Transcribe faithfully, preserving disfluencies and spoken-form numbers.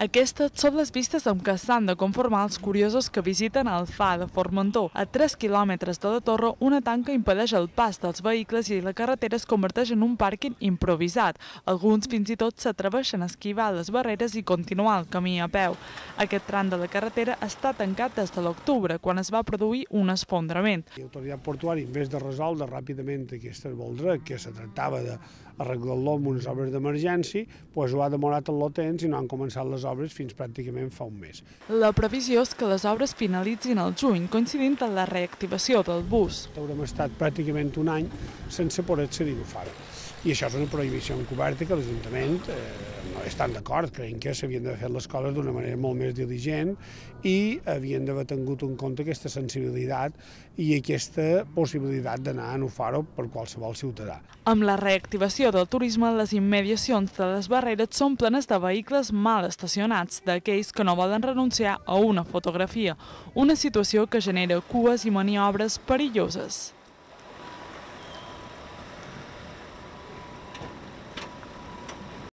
Aquestes són les vistes amb què s'han de conformar els curiosos que visiten el Far de Formentor. A tres quilòmetres de la torre, una tanca impedeix el pas dels vehicles i la carretera es converteix en un pàrquing improvisat. Alguns fins i tot s'atreveixen a esquivar les barreres i continuar el camí a peu. Aquest tram de la carretera està tancat des de l'octubre, quan es va produir un esfondrament. L'autoritat portuària, en vez de resoldre ràpidament aquestes voldres, que se tractava d'arreglar-lo amb unes obres d'emergència, doncs ho ha demorat en el temps i no han començat les obres fins pràcticament fa un mes. La previsió és que les obres finalitzin al juny, coincidint amb la reactivació del bus. Haurem estat pràcticament un any sense poder accedir a Faro. I això és una prohibició encoberta que l'Ajuntament eh, no estan d'acord, creiem que s'havien d'haver fet les coses d'una manera molt més diligent i havien d'haver tingut en compte aquesta sensibilitat i aquesta possibilitat d'anar a Faro per qualsevol ciutadà. Amb la reactivació del turisme, les immediacions de les barreres són plenes de vehicles mal estacionats, d'aquells que no volen renunciar a una fotografia, una situació que genera cues i maniobres perilloses.